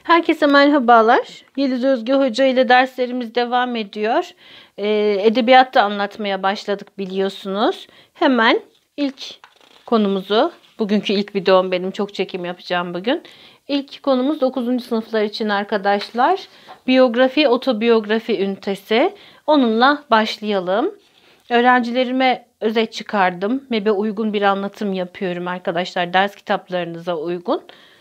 Herkese merhabalar. Yeliz Özge Hoca ile derslerimiz devam ediyor. Edebiyatta anlatmaya başladık biliyorsunuz. Hemen ilk konumuzu, bugünkü ilk videom benim, çok çekim yapacağım bugün. İlk konumuz 9. sınıflar için arkadaşlar. Biyografi, otobiyografi ünitesi. Onunla başlayalım. Öğrencilerime özet çıkardım. MEB'e uygun bir anlatım yapıyorum arkadaşlar. Ders kitaplarınıza uygun.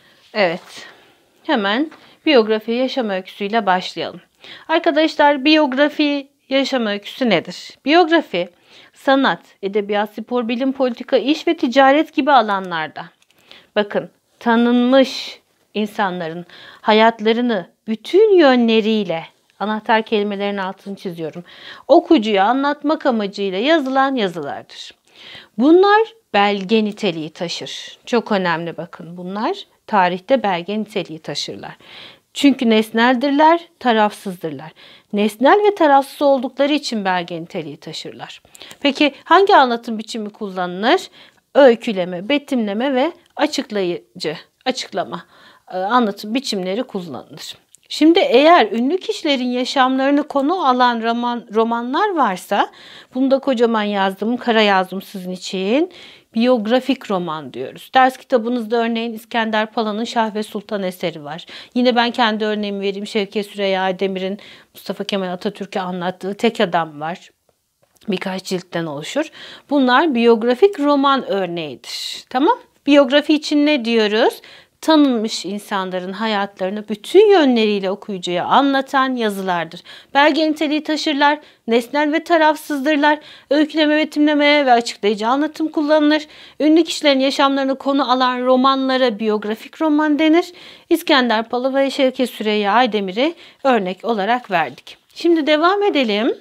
Evet. Hemen biyografi yaşam öyküsüyle başlayalım. Arkadaşlar, biyografi yaşam öyküsü nedir? Biyografi, sanat, edebiyat, spor, bilim, politika, iş ve ticaret gibi alanlarda, bakın, tanınmış insanların hayatlarını bütün yönleriyle, anahtar kelimelerin altını çiziyorum, okuyucuya anlatmak amacıyla yazılan yazılardır. Bunlar belge niteliği taşır. Çok önemli, bakın, bunlar tarihte belge niteliği taşırlar. Çünkü nesneldirler, tarafsızdırlar. Nesnel ve tarafsız oldukları için belge niteliği taşırlar. Peki hangi anlatım biçimi kullanılır? Öyküleme, betimleme ve açıklayıcı, açıklama anlatım biçimleri kullanılır. Şimdi eğer ünlü kişilerin yaşamlarını konu alan romanlar varsa, bunu da kocaman yazdım, kara yazdım sizin için. Biyografik roman diyoruz. Ders kitabınızda örneğin İskender Pala'nın Şah ve Sultan eseri var. Yine ben kendi örneğimi vereyim. Şevket Süreyya Aydemir'in Mustafa Kemal Atatürk'e anlattığı Tek Adam var. Birkaç ciltten oluşur. Bunlar biyografik roman örneğidir. Tamam? Biyografi için ne diyoruz? Tanınmış insanların hayatlarını bütün yönleriyle okuyucuya anlatan yazılardır. Belge niteliği taşırlar, nesnel ve tarafsızdırlar, öyküleme, betimleme ve açıklayıcı anlatım kullanılır. Ünlü kişilerin yaşamlarını konu alan romanlara biyografik roman denir. İskender Pala ve Şevket Süreyya Aydemir'i örnek olarak verdik. Şimdi devam edelim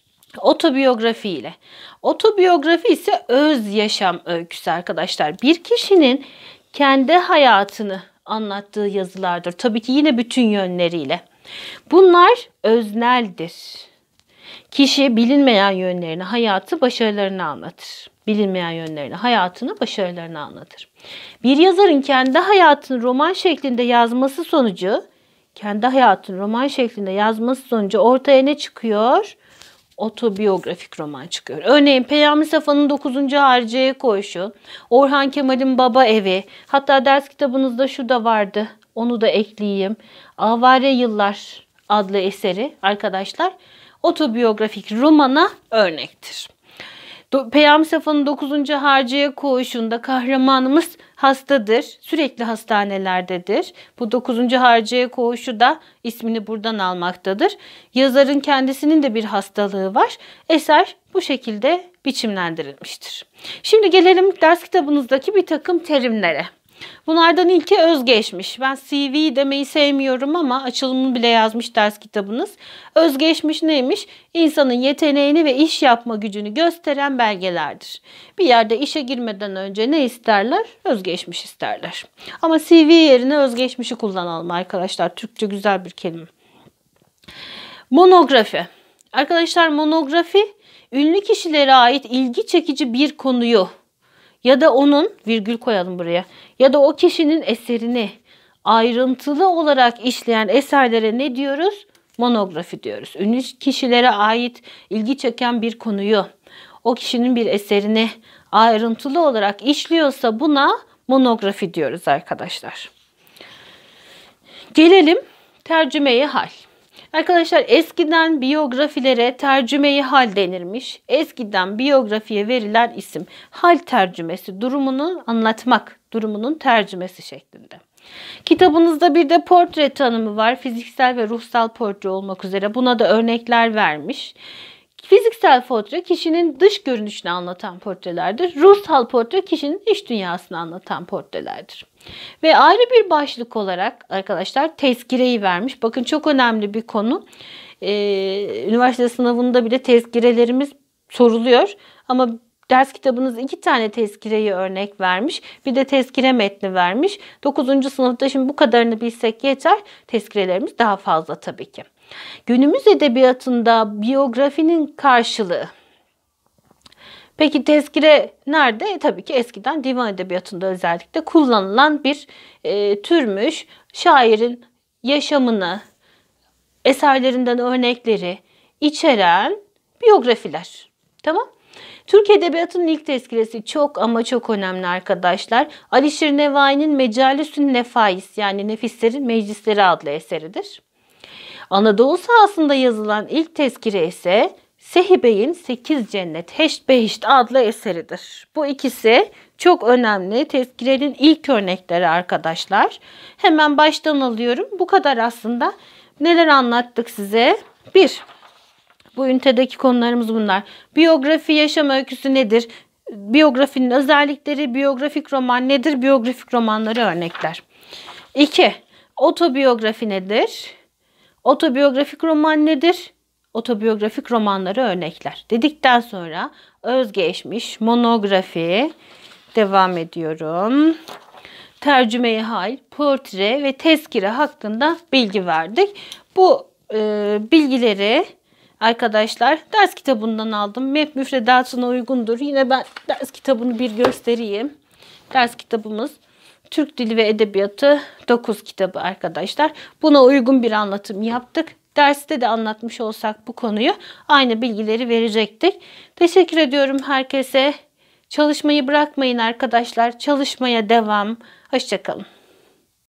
otobiyografi ile. Otobiyografi ise öz yaşam öyküsü arkadaşlar. Bir kişinin kendi hayatını anlattığı yazılardır. Tabii ki yine bütün yönleriyle. Bunlar özneldir. Kişi bilinmeyen yönlerini, hayatı, başarılarını anlatır. Bilinmeyen yönlerini, hayatını, başarılarını anlatır. Bir yazarın kendi hayatını roman şeklinde yazması sonucu ortaya ne çıkıyor? Otobiyografik roman çıkıyor. Örneğin Peyami Safa'nın 9. Hariciye Koğuşu, Orhan Kemal'in Baba Evi, hatta ders kitabınızda şu da vardı, onu da ekleyeyim. Avare Yıllar adlı eseri arkadaşlar otobiyografik romana örnektir. Peyami Safa'nın 9. Hariciye Koğuşu'nda kahramanımız hastadır. Sürekli hastanelerdedir. Bu 9. Hariciye Koğuşu da ismini buradan almaktadır. Yazarın kendisinin de bir hastalığı var. Eser bu şekilde biçimlendirilmiştir. Şimdi gelelim ders kitabınızdaki bir takım terimlere. Bunlardan ilki özgeçmiş. Ben CV demeyi sevmiyorum ama açılımını bile yazmış ders kitabınız. Özgeçmiş neymiş? İnsanın yeteneğini ve iş yapma gücünü gösteren belgelerdir. Bir yerde işe girmeden önce ne isterler? Özgeçmiş isterler. Ama CV yerine özgeçmişi kullanalım arkadaşlar. Türkçe güzel bir kelime. Monografi. Arkadaşlar, monografi ünlü kişilere ait ilgi çekici bir konuyu ya da onun, virgül koyalım buraya, ya da o kişinin eserini ayrıntılı olarak işleyen eserlere ne diyoruz? Monografi diyoruz. Ünlü kişilere ait ilgi çeken bir konuyu, o kişinin bir eserini ayrıntılı olarak işliyorsa buna monografi diyoruz arkadaşlar. Gelelim tercüme-i hal. Arkadaşlar, eskiden biyografilere tercüme-i hal denirmiş. Eskiden biyografiye verilen isim. Hal tercümesi, durumunu anlatmak, durumunun tercümesi şeklinde. Kitabınızda bir de portre tanımı var. Fiziksel ve ruhsal portre olmak üzere. Buna da örnekler vermiş. Fiziksel portre kişinin dış görünüşünü anlatan portrelerdir. Ruhsal portre kişinin iç dünyasını anlatan portrelerdir. Ve ayrı bir başlık olarak arkadaşlar tezkireyi vermiş. Bakın, çok önemli bir konu. Üniversite sınavında bile tezkirelerimiz soruluyor. Ama ders kitabınız 2 tane tezkireyi örnek vermiş. Bir de tezkire metni vermiş. 9. sınıfta şimdi bu kadarını bilsek yeter. Tezkirelerimiz daha fazla tabii ki. Günümüz edebiyatında biyografinin karşılığı. Peki tezkire nerede? Tabii ki eskiden divan edebiyatında özellikle kullanılan bir türmüş. Şairin yaşamını, eserlerinden örnekleri içeren biyografiler. Tamam. Türk Edebiyatı'nın ilk tezkiresi çok ama çok önemli arkadaşlar. Alişir Nevai'nin Mecalisün Nefais yani Nefislerin Meclisleri adlı eseridir. Anadolu sahasında yazılan ilk tezkire ise Sehi Bey'in 8 Cennet Heşt Behişt adlı eseridir. Bu ikisi çok önemli tezkirenin ilk örnekleri arkadaşlar. Hemen baştan alıyorum. Bu kadar aslında. Neler anlattık size? 1. Bu ünitedeki konularımız bunlar. Biyografi, yaşam öyküsü nedir? Biyografinin özellikleri, biyografik roman nedir? Biyografik romanları örnekler. 2. Otobiyografi nedir? Otobiyografik roman nedir? Otobiyografik romanları örnekler. Dedikten sonra özgeçmiş, monografi, devam ediyorum. Tercüme-i hal, portre ve tezkire hakkında bilgi verdik. Bu bilgileri arkadaşlar ders kitabından aldım. MEP müfredatına uygundur. Yine ben ders kitabını bir göstereyim. Ders kitabımız Türk Dili ve Edebiyatı 9 kitabı arkadaşlar. Buna uygun bir anlatım yaptık. Derste de anlatmış olsak bu konuyu aynı bilgileri verecektik. Teşekkür ediyorum herkese. Çalışmayı bırakmayın arkadaşlar. Çalışmaya devam. Hoşça kalın.